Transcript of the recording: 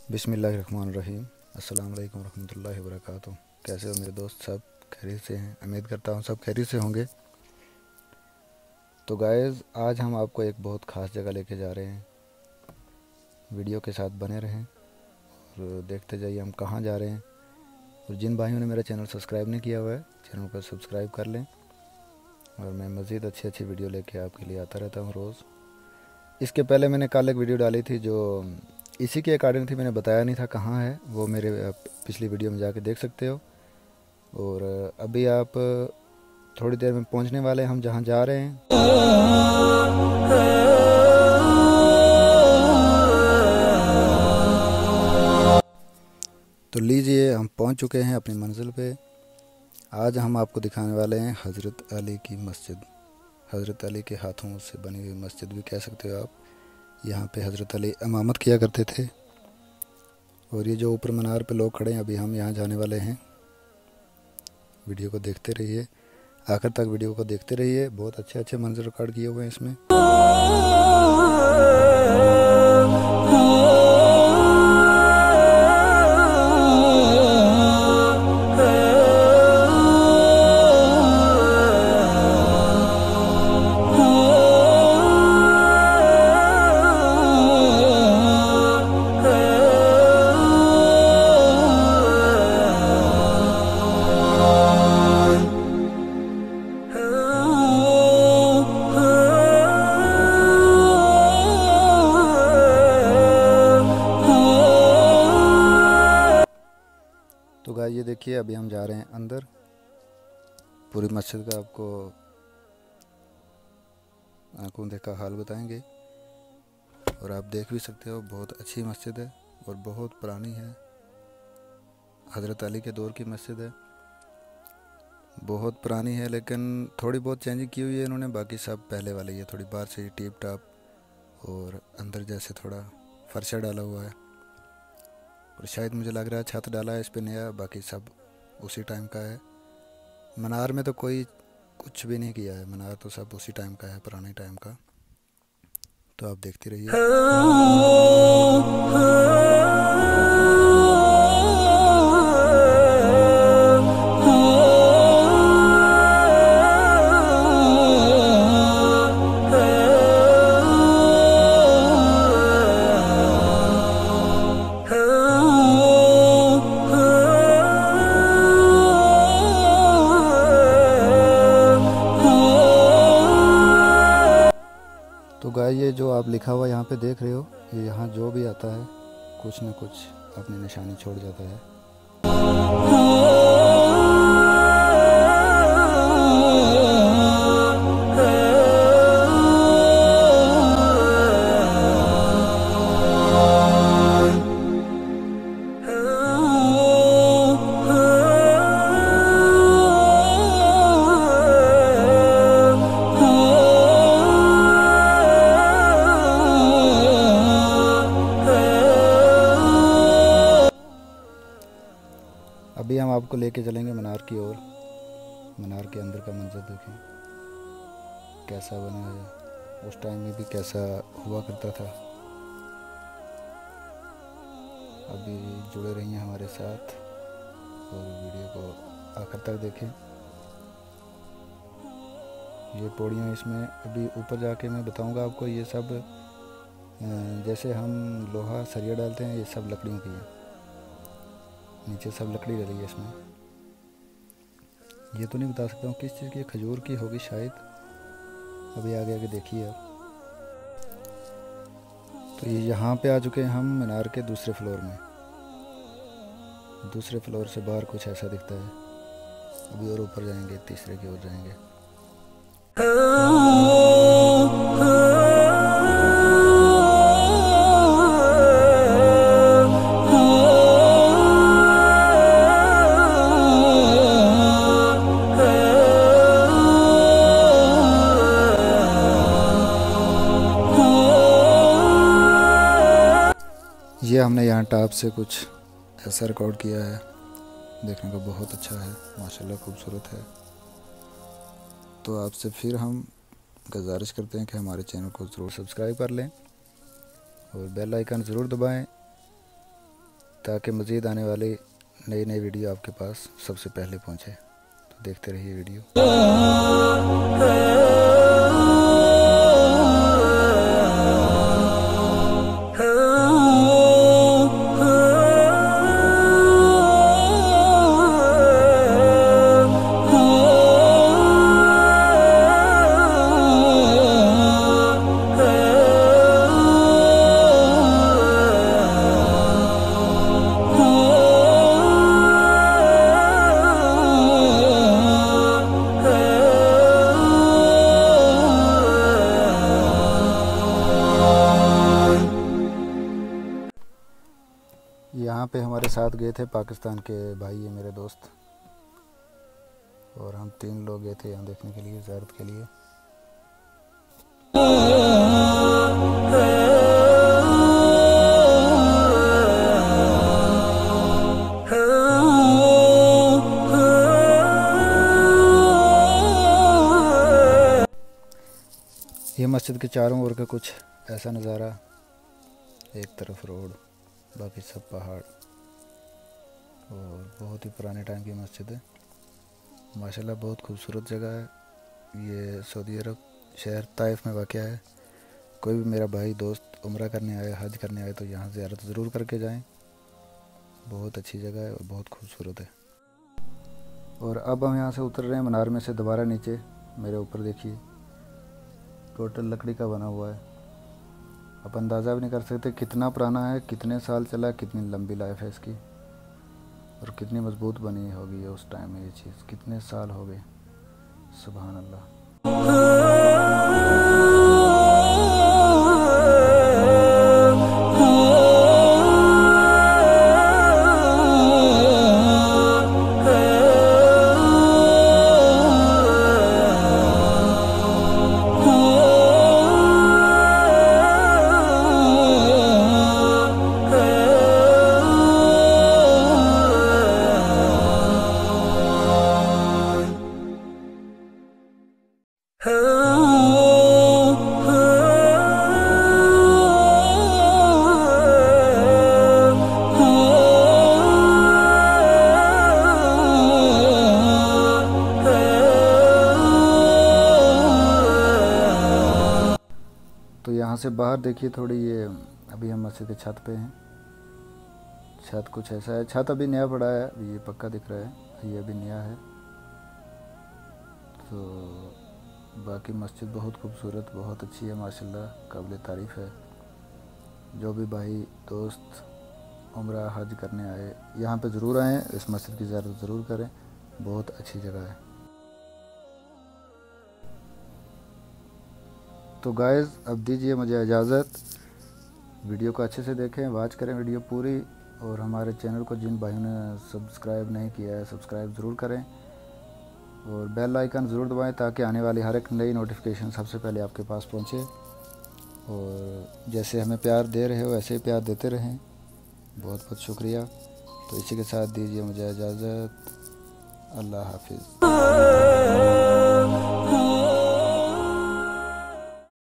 बिस्मिल्लाहिर्रहमानिर्रहीम। अस्सलाम वालेकुम रहमतुल्लाहि व बरकातुहू। कैसे हो मेरे दोस्त? सब खैरियत से हैं? उम्मीद करता हूँ सब खैरियत से होंगे। तो गाइज़, आज हम आपको एक बहुत ख़ास जगह लेके जा रहे हैं। वीडियो के साथ बने रहें और देखते जाइए हम कहाँ जा रहे हैं। और जिन भाइयों ने मेरा चैनल सब्सक्राइब नहीं किया हुआ है, चैनल को सब्सक्राइब कर लें। और मैं मज़ीद अच्छी अच्छी वीडियो लेके आपके लिए आता रहता हूँ रोज़। इसके पहले मैंने कल एक वीडियो डाली थी जो इसी के अकॉर्डिंग थी, मैंने बताया नहीं था कहाँ है। वो मेरे पिछली वीडियो में जाके देख सकते हो। और अभी आप थोड़ी देर में पहुंचने वाले हैं हम जहां जा रहे हैं। तो लीजिए, हम पहुंच चुके हैं अपनी मंजिल पे। आज हम आपको दिखाने वाले हैं हज़रत अली की मस्जिद। हज़रत अली के हाथों से बनी हुई मस्जिद भी कह सकते हो आप। यहाँ पे हज़रत अली इमामत किया करते थे। और ये जो ऊपर मीनार पे लोग खड़े हैं, अभी हम यहाँ जाने वाले हैं। वीडियो को देखते रहिए, आखिर तक वीडियो को देखते रहिए। बहुत अच्छे अच्छे मंजर रिकॉर्ड किए हुए हैं इसमें। तो गाइस, ये देखिए, अभी हम जा रहे हैं अंदर। पूरी मस्जिद का आपको आंखों देखा हाल बताएंगे। और आप देख भी सकते हो, बहुत अच्छी मस्जिद है और बहुत पुरानी है। हज़रत अली के दौर की मस्जिद है, बहुत पुरानी है। लेकिन थोड़ी बहुत चेंजिंग की हुई है इन्होंने, बाकी सब पहले वाले ही है। थोड़ी बाहर से टिप टाप और अंदर जैसे थोड़ा फर्शा डाला हुआ है। और शायद मुझे लग रहा है छत डाला है इस पे नया, बाकी सब उसी टाइम का है। मीनार में तो कोई कुछ भी नहीं किया है, मीनार तो सब उसी टाइम का है, पुराने टाइम का। तो आप देखते रहिए। तो गाइस, ये जो आप लिखा हुआ यहाँ पे देख रहे हो, ये यहाँ जो भी आता है कुछ न कुछ अपनी निशानी छोड़ जाता है। अभी हम आपको लेके चलेंगे मीनार की ओर। मीनार के अंदर का मंजर देखें कैसा बना है, उस टाइम में भी कैसा हुआ करता था। अभी जुड़े रहिए हमारे साथ और वीडियो को आखिर तक देखें। ये पौड़ियाँ, इसमें अभी ऊपर जाके मैं बताऊंगा आपको। ये सब जैसे हम लोहा सरिया डालते हैं, ये सब लकड़ियों की है। नीचे सब लकड़ी डली है इसमें। ये तो नहीं बता सकता हूँ किस चीज़ की, खजूर की होगी शायद। अभी आगे आगे देखिए आप। तो ये यहाँ पे आ चुके हैं हम मीनार के दूसरे फ्लोर में। दूसरे फ्लोर से बाहर कुछ ऐसा दिखता है। अभी और ऊपर जाएंगे, तीसरे की ओर जाएंगे। ये हमने यहाँ टॉप से कुछ ऐसा रिकॉर्ड किया है, देखने को बहुत अच्छा है, माशाल्लाह खूबसूरत है। तो आपसे फिर हम गुजारिश करते हैं कि हमारे चैनल को ज़रूर सब्सक्राइब कर लें और बेल आइकन ज़रूर दबाएं ताकि मज़ीद आने वाली नई नई वीडियो आपके पास सबसे पहले पहुँचे। तो देखते रहिए वीडियो। यहाँ पे हमारे साथ गए थे पाकिस्तान के भाई है मेरे दोस्त, और हम 3 लोग गए थे यहाँ देखने के लिए, ज़ियारत के लिए। ये मस्जिद के चारों ओर का कुछ ऐसा नज़ारा, एक तरफ रोड, बाकी सब पहाड़, और बहुत ही पुराने टाइम की मस्जिद है माशाल्लाह। बहुत खूबसूरत जगह है। ये सऊदी अरब शहर ताइफ में वाक़या है। कोई भी मेरा भाई दोस्त उम्रा करने आए, हज करने आए तो यहाँ ज़ियारत ज़रूर करके जाएं। बहुत अच्छी जगह है और बहुत खूबसूरत है। और अब हम यहाँ से उतर रहे हैं मीनार में से दोबारा नीचे। मेरे ऊपर देखिए, टोटल लकड़ी का बना हुआ है। आप अंदाज़ा भी नहीं कर सकते कितना पुराना है, कितने साल चला, कितनी लंबी लाइफ है इसकी, और कितनी मजबूत बनी होगी ये उस टाइम में। ये चीज़ कितने साल हो गए, सुभान अल्लाह। तो यहाँ से बाहर देखिए थोड़ी, ये अभी हम मस्जिद के छत पे हैं। छत कुछ ऐसा है। छत अभी नया पड़ा है, अभी ये पक्का दिख रहा है, ये अभी नया है। तो बाकी मस्जिद बहुत खूबसूरत, बहुत अच्छी है माशाल्लाह, काबिल तारीफ़ है। जो भी भाई दोस्त उम्रा हज करने आए यहाँ पे ज़रूर आएँ, इस मस्जिद की ज़ियारत ज़रूर करें। बहुत अच्छी जगह है। तो गाइज़ अब दीजिए मुझे इजाज़त। वीडियो को अच्छे से देखें, वॉच करें वीडियो पूरी, और हमारे चैनल को जिन भाइयों ने सब्सक्राइब नहीं किया है सब्सक्राइब ज़रूर करें, और बेल आइकन ज़रूर दबाएं ताकि आने वाली हर एक नई नोटिफिकेशन सबसे पहले आपके पास पहुंचे। और जैसे हमें प्यार दे रहे हो ऐसे ही प्यार देते रहें। बहुत बहुत शुक्रिया। तो इसी के साथ दीजिए मुझे इजाज़त। अल्लाह हाफिज़।